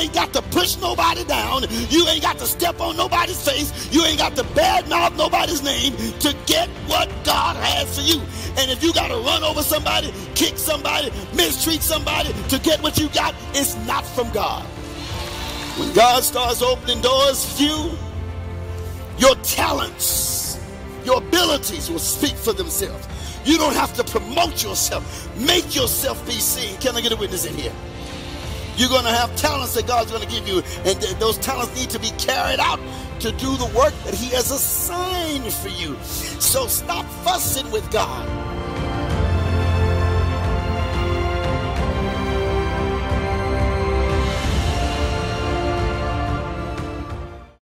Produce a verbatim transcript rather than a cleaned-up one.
ain't got to push nobody down. You ain't got to step on nobody's face. You ain't got to badmouth nobody's name to get what God has for you. And if you got to run over somebody, kick somebody, mistreat somebody to get what you got, it's not from God. When God starts opening doors for you, your talents, your abilities will speak for themselves. You don't have to promote yourself. Make yourself be seen. Can I get a witness in here? You're going to have talents that God's going to give you, and th those talents need to be carried out to do the work that he has assigned for you. So stop fussing with God.